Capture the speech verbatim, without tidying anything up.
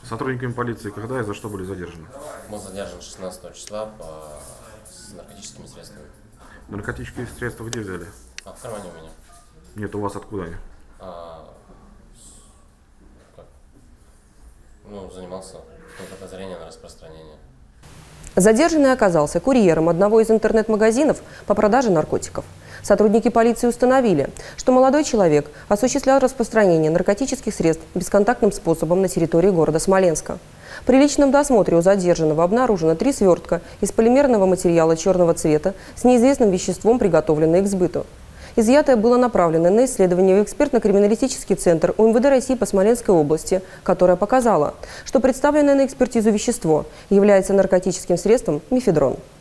Сотрудниками полиции когда и за что были задержаны? Был задержан шестнадцатого числа по... с наркотическими средствами. Наркотические средства где взяли? А в кармане у меня. Нет, у вас откуда они? А... Как? Ну, занимался по подозрению на распространение. Задержанный оказался курьером одного из интернет-магазинов по продаже наркотиков. Сотрудники полиции установили, что молодой человек осуществлял распространение наркотических средств бесконтактным способом на территории города Смоленска. При личном досмотре у задержанного обнаружено три свертка из полимерного материала черного цвета с неизвестным веществом, приготовленные к сбыту. Изъятое было направлено на исследование в экспертно-криминалистический центр У Эм Вэ Дэ России по Смоленской области, которое показало, что представленное на экспертизу вещество является наркотическим средством мефедрон.